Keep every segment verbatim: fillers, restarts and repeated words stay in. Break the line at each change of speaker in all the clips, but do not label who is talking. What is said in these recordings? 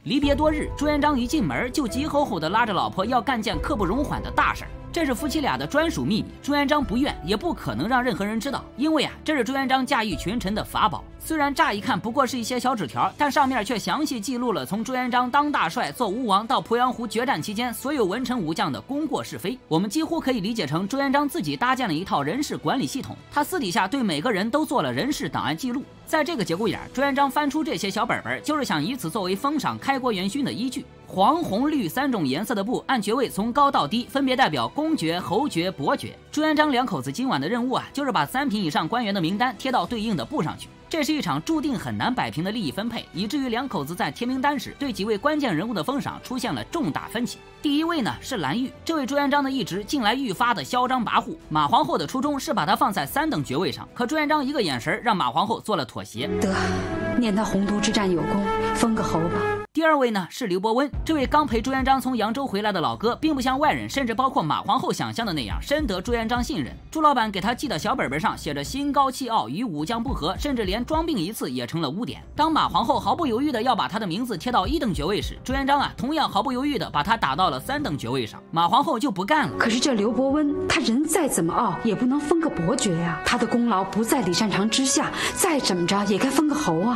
离别多日，朱元璋一进门就急吼吼地拉着老婆要干件刻不容缓的大事儿。这是夫妻俩的专属秘密，朱元璋不愿也不可能让任何人知道，因为啊，这是朱元璋驾驭群臣的法宝。虽然乍一看不过是一些小纸条，但上面却详细记录了从朱元璋当大帅、做吴王到鄱阳湖决战期间所有文臣武将的功过是非。我们几乎可以理解成朱元璋自己搭建了一套人事管理系统，他私底下对每个人都做了人事档案记录。在这个节骨眼，朱元璋翻出这些小本本，就是想以此作为封赏开国元勋的依据。黄、红、绿三种颜色的布按爵位从高到低分别代表公爵、侯爵、伯爵。朱元璋两口子今晚的任务啊，就是把三品以上官员的名单贴到对应的布上去。这是一场注定很难摆平的利益分配，以至于两口子在贴名单时对几位关键人物的封赏出现了重大分歧。第一位呢是蓝玉，这位朱元璋的一直近来愈发的嚣张跋扈。马皇后的初衷是把他放在三等爵位上，可朱元璋一个眼神让马皇后做了妥协。
得，念他洪都之战有功，封个侯吧。
第二位呢是刘伯温，这位刚陪朱元璋从扬州回来的老哥，并不像外人甚至包括马皇后想象的那样深得朱元璋信任。朱老板给他记的小本本上写着心高气傲，与武将不和，甚至连装病一次也成了污点。当马皇后毫不犹豫的要把他的名字贴到一等爵位时，朱元璋啊同样毫不犹豫的把他打到了三等爵位上。马皇后就不干了。
可是这刘伯温他人再怎么傲，也不能封个伯爵呀、啊，他的功劳不在李善长之下，再怎么着也该封个侯啊。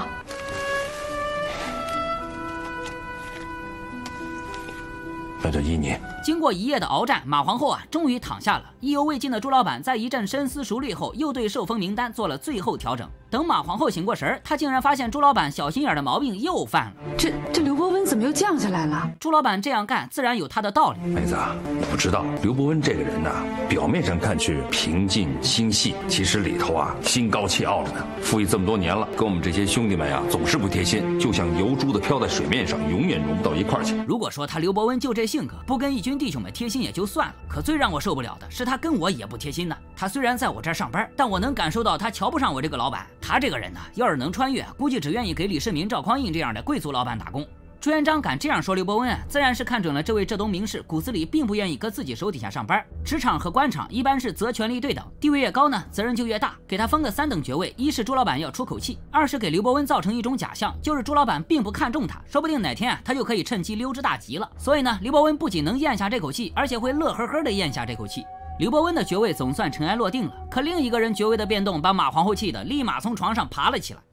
那就依你。
经过一夜的鏖战，马皇后啊终于躺下了。意犹未尽的朱老板在一阵深思熟虑后，又对受封名单做了最后调整。等马皇后醒过神儿，她竟然发现朱老板小心眼的毛病又犯了。
这这刘伯温怎么又降下来了？
朱老板这样干自然有他的道理。
妹子啊，你不知道刘伯温这个人呢、啊，表面上看去平静心细，其实里头啊心高气傲着呢。服役这么多年了，跟我们这些兄弟们呀、啊、总是不贴心，就像油珠子飘在水面上，永远融不到一块儿去。
如果说他刘伯温就这性格，不跟义军弟兄们贴心也就算了，可最让我受不了的是他跟我也不贴心呢。他虽然在我这儿上班，但我能感受到他瞧不上我这个老板。他这个人呢，要是能穿越，估计只愿意给李世民、赵匡胤这样的贵族老板打工。朱元璋敢这样说刘伯温啊，自然是看准了这位浙东名士骨子里并不愿意搁自己手底下上班。职场和官场一般是责权力对等，地位越高呢，责任就越大。给他封个三等爵位，一是朱老板要出口气，二是给刘伯温造成一种假象，就是朱老板并不看重他，说不定哪天啊他就可以趁机溜之大吉了。所以呢，刘伯温不仅能咽下这口气，而且会乐呵呵的咽下这口气。刘伯温的爵位总算尘埃落定了，可另一个人爵位的变动把马皇后气得立马从床上爬了起来。